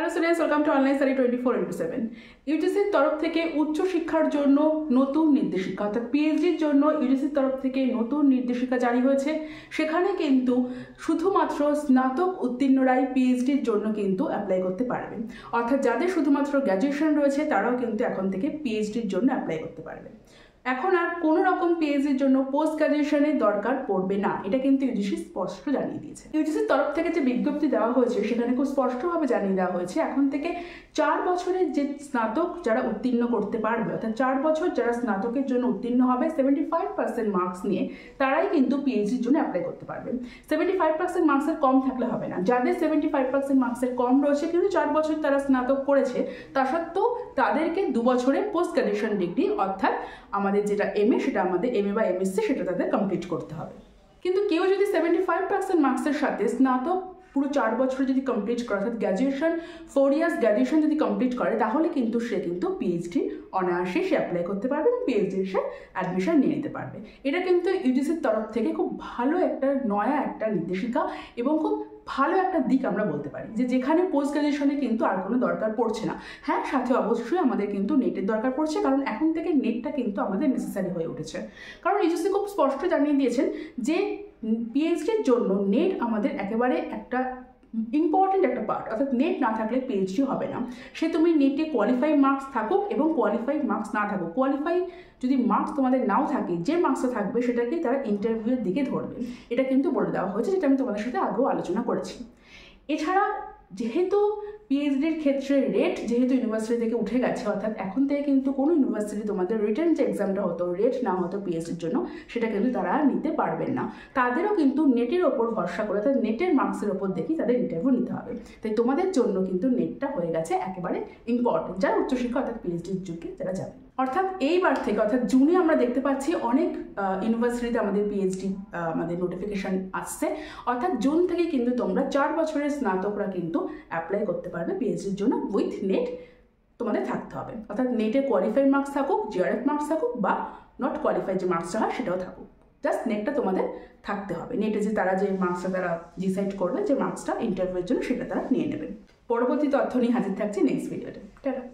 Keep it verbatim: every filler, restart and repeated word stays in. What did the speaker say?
Hello students, welcome to online study twenty four into seven. ইউজিসির তরফ থেকে উচ্চশিক্ষার জন্য নতুন নির্দেশিকা অর্থাৎ পিএইচডির জন্য ইউজিসির তরফ থেকে নতুন নির্দেশিকা জারি হয়েছে। সেখানে কিন্তু শুধুমাত্র স্নাতক উত্তীর্ণরাই পিএইচডির জন্য কিন্তু অ্যাপ্লাই করতে পারবেন। অর্থাৎ যাদের শুধুমাত্র গ্র্যাজুয়েশন রয়েছে তারাও কিন্তু এখন থেকে পিএইচডির জন্য অ্যাপ্লাই করতে পারবেন। এখন আর কোনো রকম পিএইচডির জন্য পোস্ট গ্র্যাজুয়েশনের দরকার পড়বে না, এটা কিন্তু ইউজিসি স্পষ্ট জানিয়ে দিয়েছে। ইউজিসির তরফ থেকে যে বিজ্ঞপ্তি দেওয়া হয়েছে সেখানে খুব স্পষ্টভাবে জানিয়ে দেওয়া হয়েছে এখন থেকে চার বছরের যে স্নাতক যারা উত্তীর্ণ করতে পারবে, অর্থাৎ চার বছর যারা স্নাতকের জন্য উত্তীর্ণ হবে সেভেন্টি ফাইভ পার্সেন্ট মার্কস নিয়ে, তারাই কিন্তু পিএইচডির জন্য অ্যাপ্লাই করতে পারবেন। সেভেন্টি ফাইভ পার্সেন্ট মার্কসের কম থাকলে হবে না। যাদের সেভেন্টি ফাইভ পার্সেন্ট মার্কসের কম রয়েছে কিন্তু চার বছর তারা স্নাতক করেছে, তা সত্ত্বেও তাদেরকে দু বছরের পোস্ট গ্র্যাজুয়েশন ডিগ্রি অর্থাৎ আমাদের যেটা এম এ সেটা আমাদের এম এ বা এমএসসি সেটা তাদের কমপ্লিট করতে হবে। কিন্তু কেউ যদি সেভেন্টি ফাইভ পার্সেন্ট মার্কসের সাথে স্নাতক পুরো চার বছরে যদি কমপ্লিট করে অর্থাৎ গ্র্যাজুয়েশন ফোর ইয়ার্স গ্র্যাজুয়েশন যদি কমপ্লিট করে তাহলে কিন্তু সে কিন্তু পিএইচডি অনায়াসে সে অ্যাপ্লাই করতে পারবে এবং পিএইচডি সে অ্যাডমিশন নিয়ে নিতে পারবে। এটা কিন্তু ইউজিসির তরফ থেকে খুব ভালো একটা নয়া একটা নির্দেশিকা এবং খুব ভালো একটা দিক আমরা বলতে পারি যে যেখানে পোস্ট গ্র্যাজুয়েশনে কিন্তু আর কোনো দরকার পড়ছে না। হ্যাঁ, সাথে অবশ্যই আমাদের কিন্তু নেটের দরকার পড়ছে, কারণ এখন থেকে নেটটা কিন্তু আমাদের নেসেসারি হয়ে উঠেছে। কারণ ইউজিসি খুব স্পষ্ট জানিয়ে দিয়েছেন যে পিএইচডির জন্য নেট আমাদের একেবারে একটা ইম্পর্টেন্ট একটা পার্ট, অর্থাৎ নেট না থাকলে পিএইচডি হবে না। সে তুমি নেটে কোয়ালিফাই মার্কস থাকুক এবং কোয়ালিফাইড মার্কস না থাকুক, কোয়ালিফাই যদি মার্কস তোমাদের নাও থাকে, যে মার্কসটা থাকবে সেটাকেই তারা ইন্টারভিউয়ের দিকে ধরবে। এটা কিন্তু বলে দেওয়া হয়েছে, যেটা আমি তোমাদের সাথে আগেও আলোচনা করেছি। এছাড়া যেহেতু পিএইচডির ক্ষেত্রে রেট যেহেতু ইউনিভার্সিটি থেকে উঠে গেছে, অর্থাৎ এখন থেকে কিন্তু কোনো ইউনিভার্সিটি তোমাদের রিটার্ন যে এক্সামটা হতো রেট না হতো পিএইচডির জন্য, সেটা কিন্তু তারা নিতে পারবেন না। তাদেরও কিন্তু নেটের ওপর ভরসা করে অর্থাৎ নেটের মার্কসের ওপর দেখি তাদের ইন্টারভিউ নিতে হবে। তাই তোমাদের জন্য কিন্তু নেটটা হয়ে গেছে একেবারে ইম্পর্টেন্ট যারা উচ্চশিক্ষা অর্থাৎ পিএইচডির যুগে যারা যাবে। অর্থাৎ এইবার থেকে অর্থাৎ জুনে আমরা দেখতে পাচ্ছি অনেক ইউনিভার্সিটিতে আমাদের পিএইচডি আমাদের নোটিফিকেশান আসছে। অর্থাৎ জুন থেকে কিন্তু তোমরা চার বছরের স্নাতকরা কিন্তু অ্যাপ্লাই করতে পারবে পিএইচডির জন্য উইথ নেট তোমাদের থাকতে হবে। অর্থাৎ নেটে কোয়ালিফাইড মার্কস থাকুক, জিআরএফ মার্কস থাকুক বা নট কোয়ালিফাইড যে মার্কসটা হয় সেটাও থাকুক, জাস্ট নেটটা তোমাদের থাকতে হবে। নেটে যে তারা যে মার্কসটা তারা ডিসাইড করবে যে মার্কসটা ইন্টারভিউয়ের জন্য সেটা তারা নিয়ে নেবেন। পরবর্তী তথ্য নিয়ে হাজির থাকছি নেক্সট ভিডিওতে। টাটা।